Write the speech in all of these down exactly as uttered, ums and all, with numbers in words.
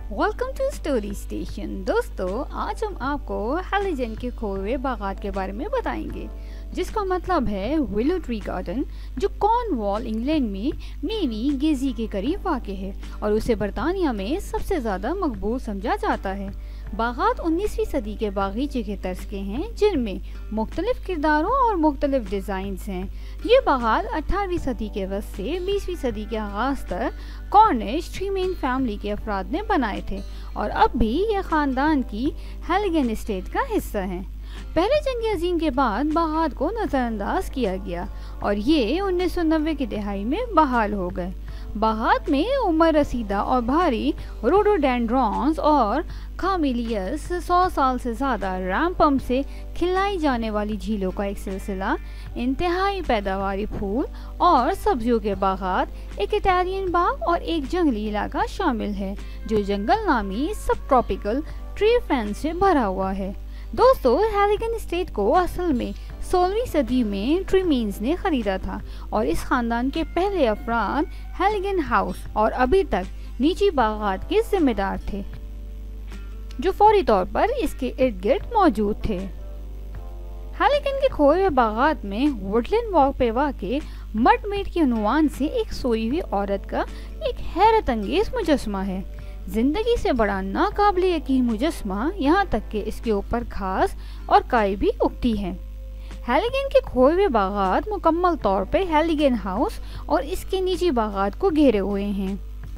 Welcome to story station. दोस्तों, आज हम आपको हेलिजन के खोए हुए बागात के बारे में बताएंगे, जिसका मतलब है विलो ट्री गार्डन, जो कॉर्नवॉल इंग्लैंड में मेवी गेजी के करीब वाक़ है और उसे बरतानिया में सबसे ज़्यादा मकबूल समझा जाता है। बागात उन्नीसवीं सदी के बागीचे के तर्ज के हैं, जिनमें मुख्तलिफ किरदारों और मुख्तलिफ डिज़ाइंस हैं। ये बागात अठारहवीं सदी के वस्त से बीसवीं सदी के आगाज़ तक कॉर्निश ट्रीमेन फैमिली के अफराद ने बनाए थे और अब भी यह ख़ानदान की हेलिगन एस्टेट का हिस्सा हैं। पहले जंग अज़ीम के बाद बागात को नज़रअंदाज किया गया और ये उन्नीस सौ नब्बे की दहाई में बहाल हो गए। बागात में उम्र रसीदा और भारी रोडोडेंड्रॉन्स और कामेलियस सौ साल से ज़्यादा रैम्पम से खिलाई जाने वाली झीलों का एक सिलसिला, इंतहाई पैदावारी फूल और सब्जियों के बागात, एक इटालियन बाग और एक जंगली इलाका शामिल है जो जंगल नामी सब ट्रॉपिकल ट्री फेंस से भरा हुआ है। दोस्तों, हेलिगन एस्टेट को असल में सोलहवीं सदी में ट्रीमेन्स ने खरीदा था और इस खानदान के पहले अफराद हेलिगन हाउस और अभी तक निजी बागात के जिम्मेदार थे, जो फौरी तौर पर इसके इर्द गिर्द मौजूद थे। हेलिगन के खोए हुए बागात में वुडलैंड वॉक पे वाक़े मडमेड के उन्वान से एक सोई हुई औरत का एक हैरत अंगेज मुजस्मा है। जिंदगी से बड़ा नाकाबिले यकीन मुजस्मा, यहाँ तक कि इसके ऊपर घास और काई भी उगती है। हेलिगन के खोए हुए बागात मुकम्मल तौर पे हेलिगन हाउस और इसके निजी बागात को घेरे हुए हैं।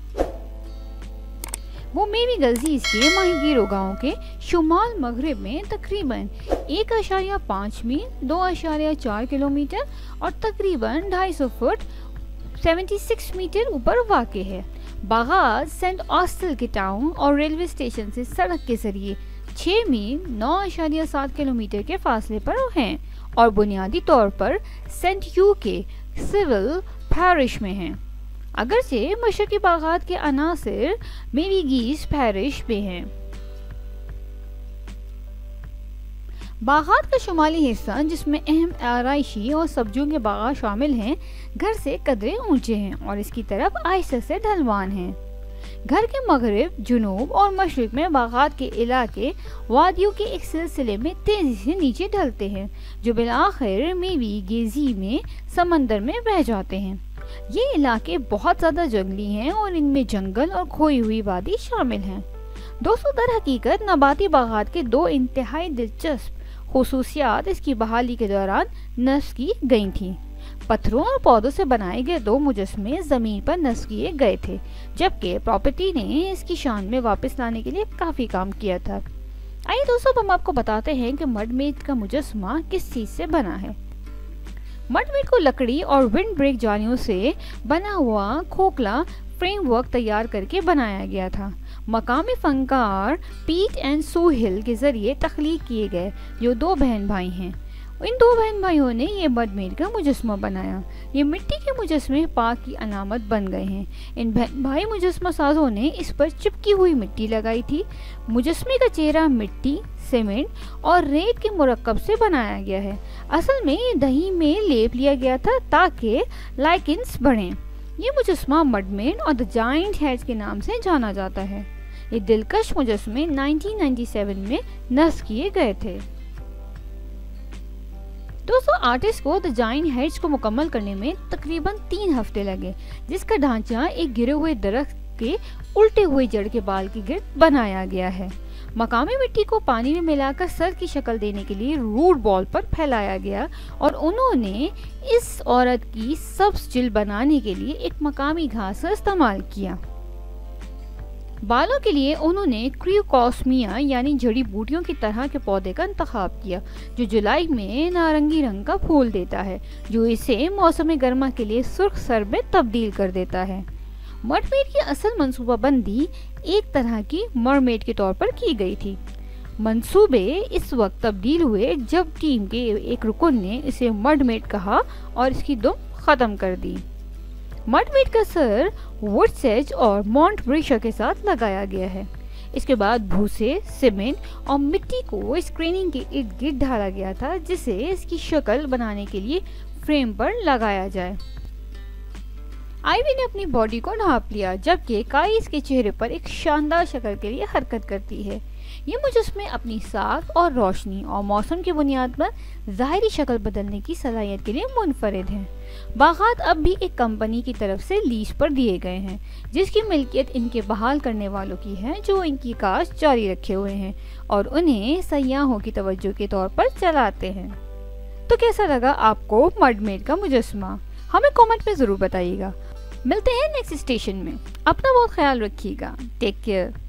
वो मेवी गजीज के माहीगीरो गांव के शुमाल मगरिब में तकरीबन एक अशारिया पाँच मील दो अशारिया चार किलोमीटर और तकरीबन ढाई सौ फुट छिहत्तर मीटर ऊपर वाक़ है। बागात सेंट ऑस्टल के टाउन और रेलवे स्टेशन से सड़क के जरिए छः मील नौ अशारिया सात किलोमीटर के फासले पर हैं और बुनियादी तौर पर सेंट यू के सिविल पैरिश में हैं, अगरचे मशरकी बागात के अनासिर मेवीगीज पैरिश में हैं। बागात का शुमाली हिस्सा, जिसमें अहम आराइशी और सब्जियों के बागात शामिल हैं, घर से कदरे ऊंचे हैं और इसकी तरफ आहिस्ता से ढलवान हैं। घर के मगरिब, जुनूब और मशरिक में बागात के इलाके वादियों के एक सिलसिले में तेजी से नीचे ढलते हैं, जो बिलाखिर मेवी गेजी में समंदर में बह जाते हैं। ये इलाके बहुत ज़्यादा जंगली हैं और इनमें जंगल और खोई हुई वादी शामिल हैं। दोस्तों, दर हकीकत नबाती बागात के दो इंतहाई दिलचस्प खुसूसियात इसकी बहाली के दौरान नस्ब की गई थीं। पत्थरों और पौधों से बनाए गए दो मुजस्मे ज़मीन पर नस्ब किए गए थे, जबकि प्रॉपर्टी ने इसकी शान में वापस लाने के लिए काफ़ी काम किया था। आइए दोस्तों, हम आपको बताते हैं कि मडमेड का मुजस्मा किस चीज़ से बना है। मडमेड को लकड़ी और विंड ब्रेक जालियों से बना हुआ खोखला फ्रेमवर्क तैयार करके बनाया गया था। मकामी फनकार पीट एंड सू हिल के जरिए तख्लीक किए गए, जो दो बहन भाई हैं। इन दो बहन भाइयों ने ये मडमेड का मुजस्मा बनाया। ये मिट्टी के मुजस्मे पाक की अलामत बन गए हैं। इन बहन भाई मुजस्मा साजों ने इस पर चिपकी हुई मिट्टी लगाई थी। मुजस्मे का चेहरा मिट्टी, सीमेंट और रेत के मुरक्कब से बनाया गया है। असल में ये दही में लेप लिया गया था ताकि लाइकेंस बढ़ें। ये मुजस्मा मडमेड और द जायंट हेड्स के नाम से जाना जाता है। ये दिलकश मुजस्मे उन्नीस सौ सत्तानवे में नस्ब किए गए थे। दोस्तों, आर्टिस्ट को द जायंट हेड्स को मुकम्मल करने में तकरीबन तीन हफ्ते लगे, जिसका ढांचा एक गिरे हुए दरख्त के उल्टे हुए जड़ के बाल के गिर्द बनाया गया है। मकामी मिट्टी को पानी में मिलाकर सर की शक्ल देने के लिए रूट बॉल पर फैलाया गया और उन्होंने इस औरत की सब्ज जिल्द बनाने के लिए एक मकामी घास का इस्तेमाल किया। बालों के लिए उन्होंने क्रियोकॉस्मिया यानी जड़ी बूटियों की तरह के पौधे का इंतखाब किया, जो जुलाई में नारंगी रंग का फूल देता है, जो इसे मौसम गर्मा के लिए सुर्ख सर में तब्दील कर देता है। मडमेड की असल मंसूबाबंदी एक तरह की मरमेड के तौर पर की गई थी। मंसूबे इस वक्त तब्दील हुए जब टीम के एक रुकन ने इसे मडमेड कहा और इसकी दुम ख़त्म कर दी। मडमेड का सर वुडसेज और मॉन्ट ब्रिशा के साथ लगाया गया है। इसके बाद भूसे, सीमेंट और मिट्टी को स्क्रीनिंग के इर्द गिर्द ढाला गया था, जिसे इसकी शक्ल बनाने के लिए फ्रेम पर लगाया जाए। آئیوی نے اپنی باڈی کو ڈھانپ لیا جبکہ کائی اس کے چہرے پر ایک شاندار شکل کے لیے حرکت کرتی ہے۔ یہ مجسمے اپنی ساخت اور روشنی اور موسم کی بنیاد پر ظاہری شکل بدلنے کی صلاحیت کے لیے منفرد ہیں۔ باغات اب بھی ایک کمپنی کی طرف سے لیز پر دیے گئے ہیں جس کی ملکیت ان کے بحال کرنے والوں کی ہے جو ان کی کاشت جاری رکھے ہوئے ہیں اور انہیں سیاحوں کی توجہ کے طور پر چلاتے ہیں۔ تو کیسا لگا آپ کو مرمیڈ کا مجسمہ؟ ہمیں کامنٹ میں ضرور بتائیے گا۔ ملتے ہیں نیکسٹ اسٹیشن میں۔ اپنا بہت خیال رکھیے گا۔ Take care.